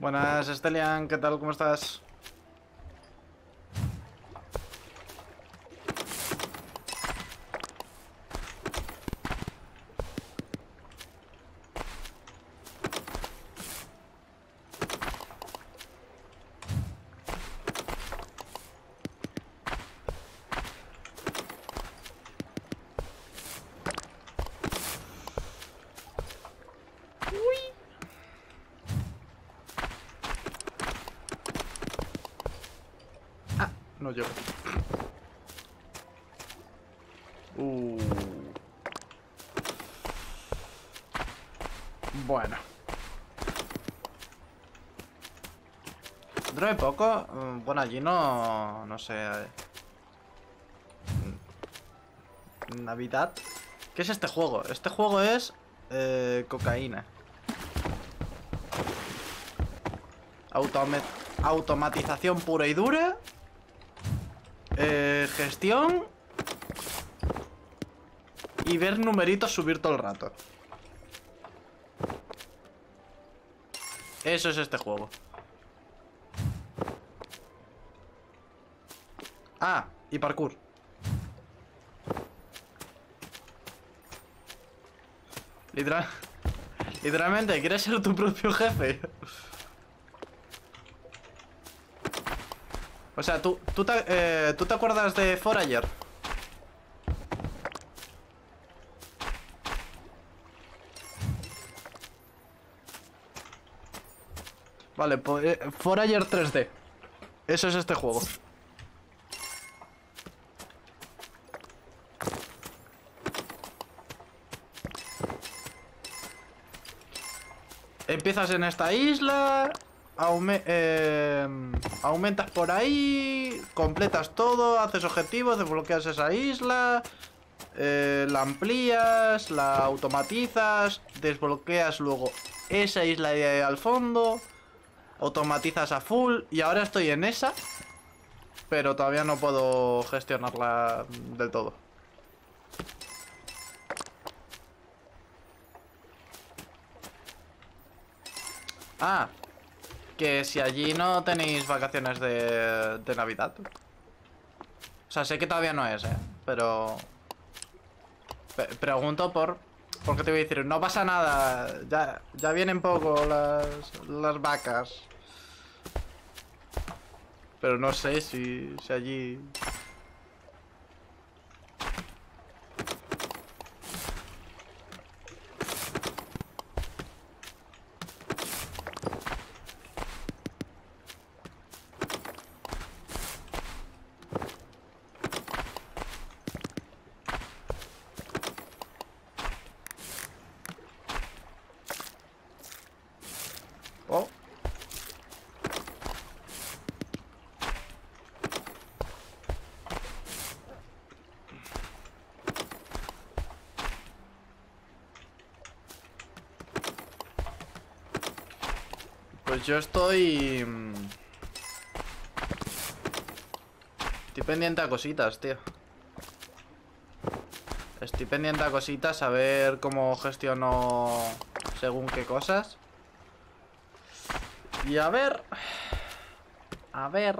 Buenas, Stelian, ¿qué tal? ¿Cómo estás? No llego. Bueno. Dentro de poco, bueno, allí no sé. Navidad. ¿Qué es este juego? Este juego es cocaína. Automatización pura y dura. Gestión. Y ver numeritos subir todo el rato. Eso es este juego. Ah, y parkour. Literalmente, ¿quieres ser tu propio jefe? O sea, ¿tú te acuerdas de Forager? Vale, pues Forager 3D. Eso es este juego. Empiezas en esta isla, aumentas por ahí, completas todo, haces objetivos, desbloqueas esa isla, la amplías, la automatizas, desbloqueas luego esa isla de ahí al fondo, automatizas a full y ahora estoy en esa, pero todavía no puedo gestionarla del todo. Ah, que si allí no tenéis vacaciones de Navidad. O sea, sé que todavía no es, pero pregunto porque te voy a decir, no pasa nada, ya vienen poco las vacas. Pero no sé si allí... Oh. Pues yo estoy pendiente a cositas, tío. Estoy pendiente a cositas, a ver cómo gestiono según qué cosas. Y a ver... A ver...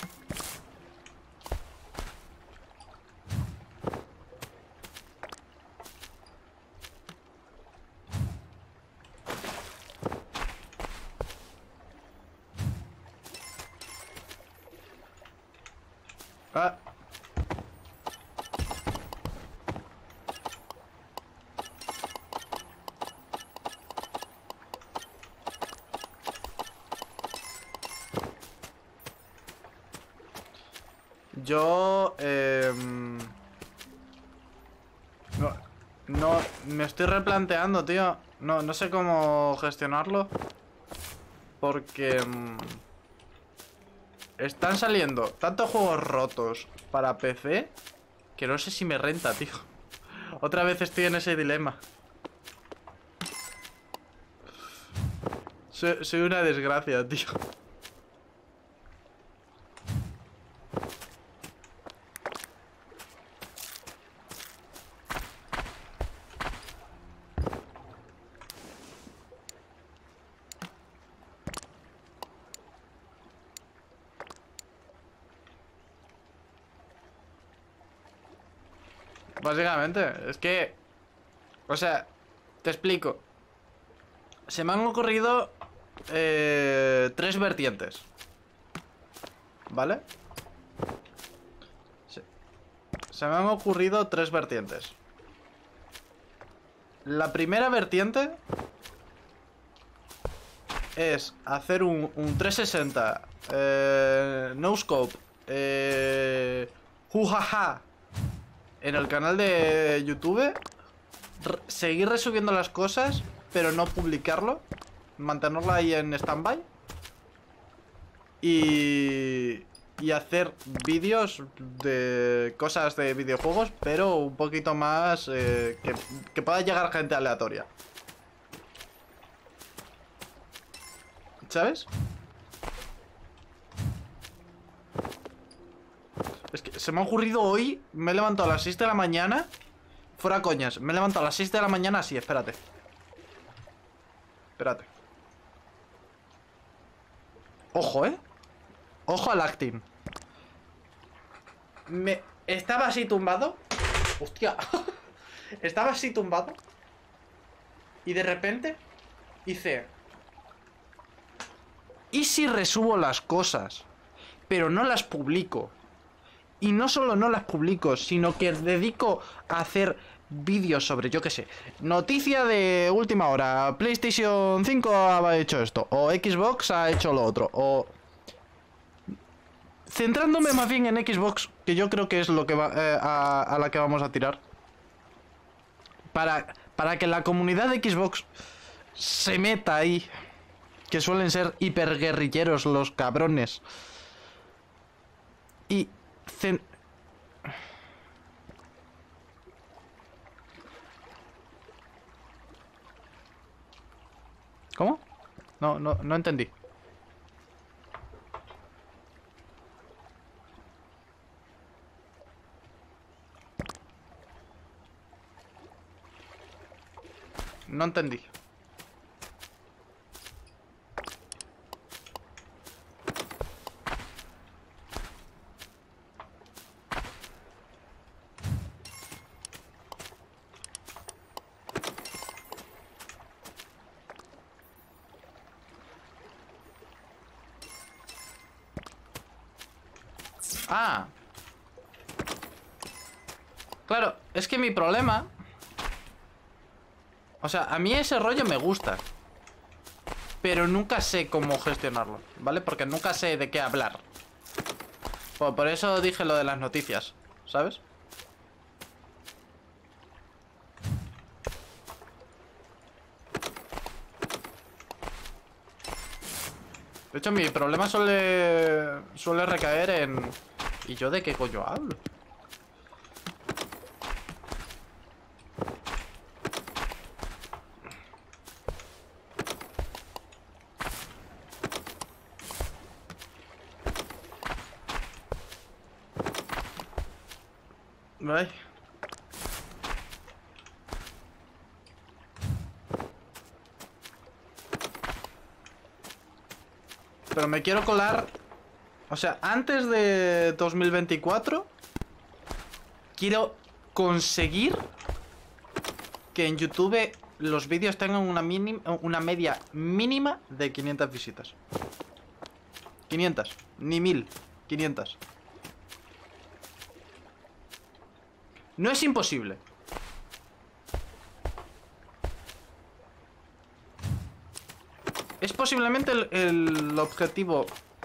Ah. Yo... No, me estoy replanteando, tío. No sé cómo gestionarlo. Porque... están saliendo tantos juegos rotos para PC que no sé si me renta, tío. Otra vez estoy en ese dilema. Soy una desgracia, tío. Básicamente, es que... O sea, te explico. Se me han ocurrido 3 vertientes. ¿Vale? Se me han ocurrido 3 vertientes. La primera vertiente es hacer un 360 no scope jujaja en el canal de YouTube, seguir resubiendo las cosas pero no publicarlo, mantenerlo ahí en stand-by y hacer vídeos de cosas de videojuegos, pero un poquito más que pueda llegar gente aleatoria, ¿sabes? Es que se me ha ocurrido hoy. Me he levantado a las 6 de la mañana. Fuera coñas, me he levantado a las 6 de la mañana así, espérate. Espérate. Ojo, ojo al acting. Estaba así tumbado. Hostia. Estaba así tumbado. Y de repente hice... ¿Y si resubo las cosas, pero no las publico? Y no solo no las publico, sino que dedico a hacer vídeos sobre, yo qué sé, noticia de última hora, PlayStation 5 ha hecho esto, o Xbox ha hecho lo otro, o... Centrándome más bien en Xbox, que yo creo que es lo que va, a la que vamos a tirar. Para que la comunidad de Xbox se meta ahí. Que suelen ser hiperguerrilleros los cabrones. Y... ¿Cómo? No entendí. No entendí. Ah. Claro, es que mi problema... O sea, a mí ese rollo me gusta. Pero nunca sé cómo gestionarlo, ¿vale? Porque nunca sé de qué hablar. Por eso dije lo de las noticias, ¿sabes? De hecho, mi problema suele recaer en... ¿Y yo de qué coño hablo? Ay. Pero me quiero colar... O sea, antes de 2024 quiero conseguir que en YouTube los vídeos tengan una media mínima de 500 visitas. 500, ni 1000, 500. No es imposible. Es posiblemente el objetivo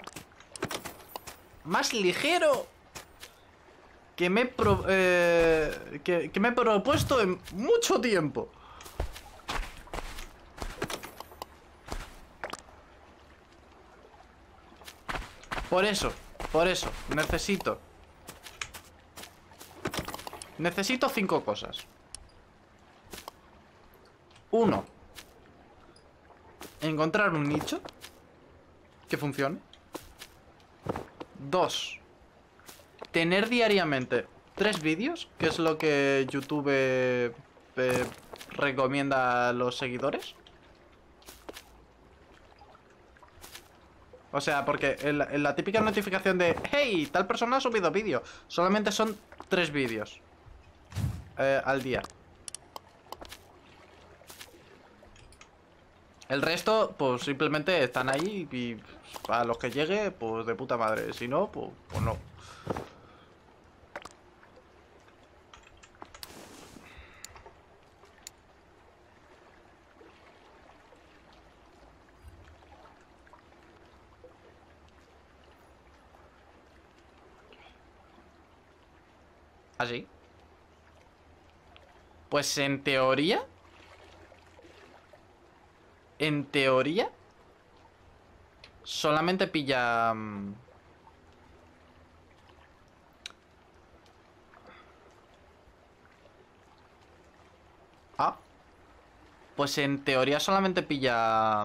más ligero que me he propuesto en mucho tiempo. Por eso, necesito 5 cosas. 1. Encontrar un nicho que funcione. 2. Tener diariamente 3 vídeos, que es lo que YouTube recomienda a los seguidores. O sea, porque en la típica notificación de hey, tal persona ha subido vídeo, solamente son 3 vídeos. al día. El resto, pues simplemente están ahí y a los que llegue, pues de puta madre. Si no, pues no. ¿Así? Pues en teoría... En teoría... Solamente pilla... Ah. Pues en teoría solamente pilla...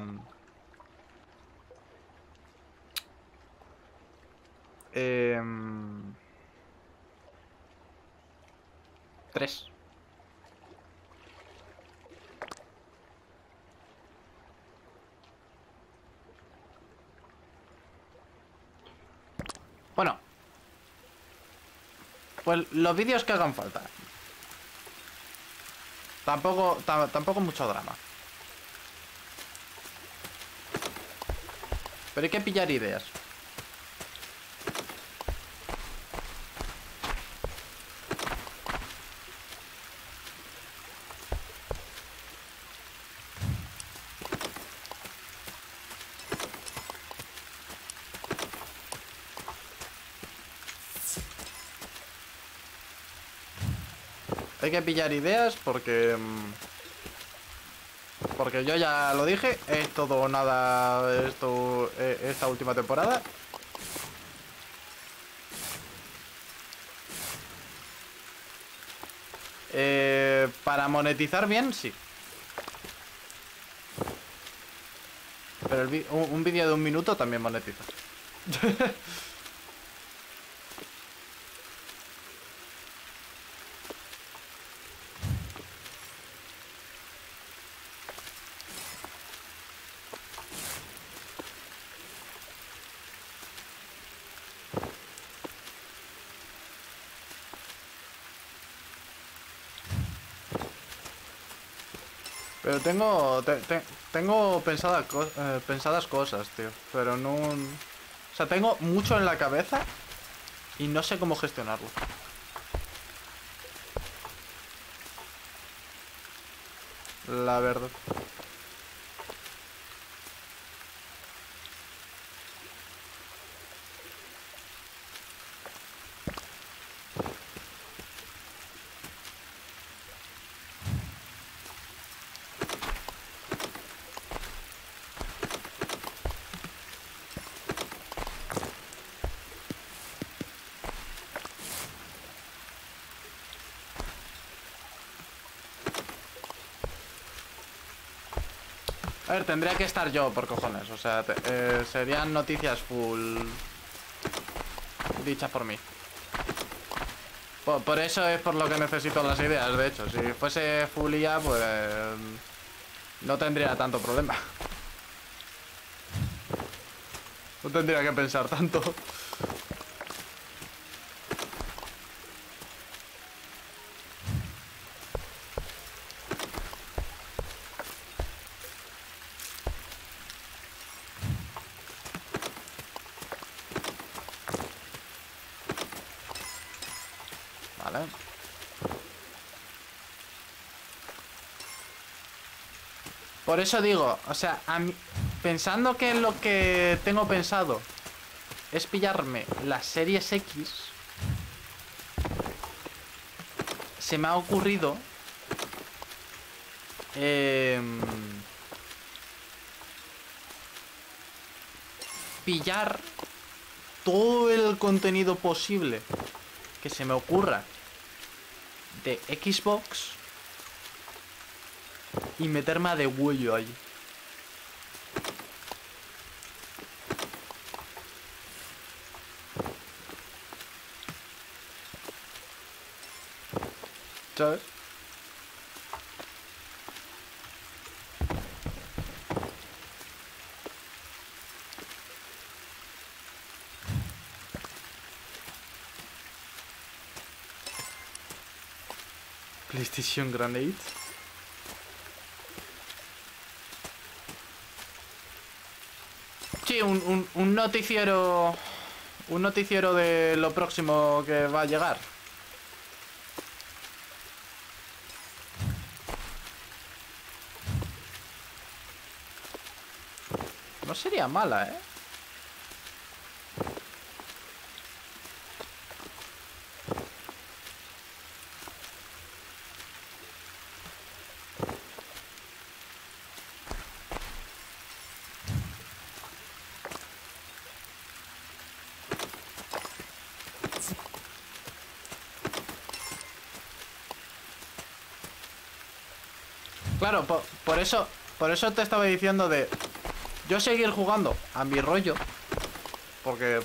em, 3. Bueno. Pues los vídeos que hagan falta. Tampoco mucho drama. Pero hay que pillar ideas. Hay que pillar ideas porque... porque yo ya lo dije, es todo o nada esto, esta última temporada. Para monetizar bien, sí. Pero un vídeo de 1 minuto también monetiza. Pero tengo pensadas cosas, tío. Pero no... O sea, tengo mucho en la cabeza y no sé cómo gestionarlo. La verdad. A ver, tendría que estar yo, por cojones. O sea, serían noticias full dichas por mí. Por eso es por lo que necesito las ideas, de hecho. Si fuese full IA, pues... no tendría tanto problema. No tendría que pensar tanto. Vale. Por eso digo, o sea, pensando que lo que tengo pensado es pillarme las series X, se me ha ocurrido pillar todo el contenido posible que se me ocurra de Xbox y meterme a de huello ahí. ¿Sabes? PlayStation Grenade. Sí, un noticiero. Un noticiero de lo próximo que va a llegar. No sería mala, ¿eh? Claro, por eso te estaba diciendo de yo seguir jugando a mi rollo. Porque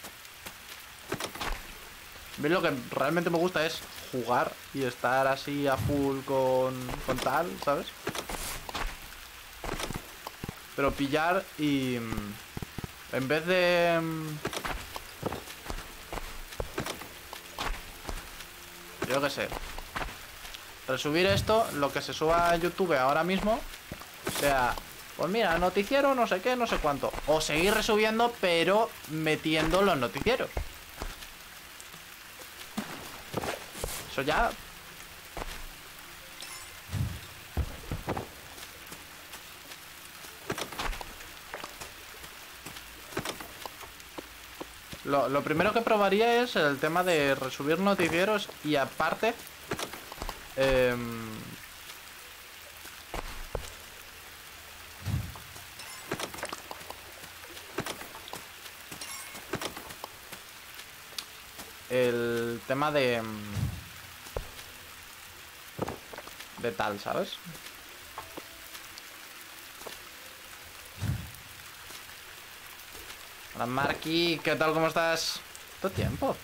¿ves? Lo que realmente me gusta es jugar y estar así a full con tal, ¿sabes? Pero pillar y en vez de yo qué sé, resubir esto, lo que se suba a YouTube ahora mismo, sea, pues mira, noticiero, no sé qué, no sé cuánto. O seguir resubiendo, pero metiendo los noticieros. Eso ya. Lo primero que probaría es el tema de resubir noticieros y aparte el tema de tal, ¿sabes? Hola Marky, ¿qué tal? ¿Cómo estás? ¿Todo tiempo?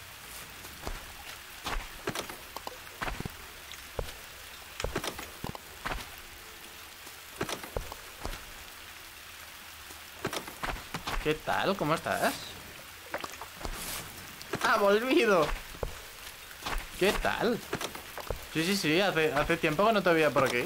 ¿Qué tal? ¿Cómo estás? ¡Ah, volvido! ¿Qué tal? Sí, sí, sí, hace tiempo que no te veía por aquí.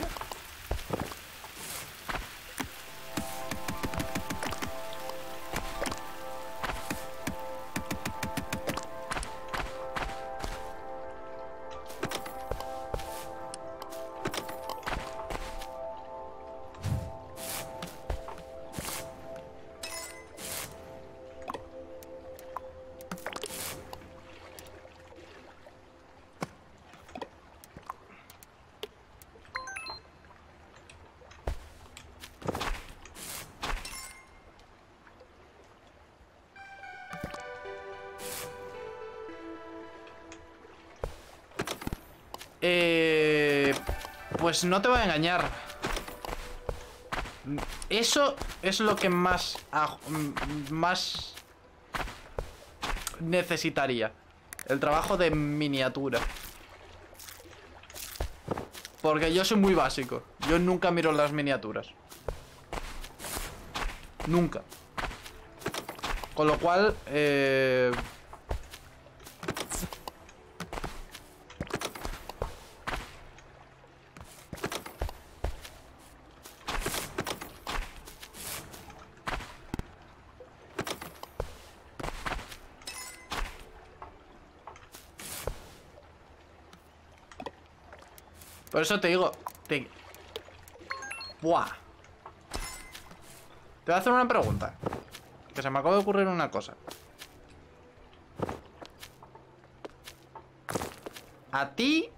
Pues no te voy a engañar. Eso es lo que más necesitaría. El trabajo de miniatura. Porque yo soy muy básico. Yo nunca miro las miniaturas. Nunca. Con lo cual, por eso te digo... Buah. Te voy a hacer una pregunta. Que se me acaba de ocurrir una cosa. ¿A ti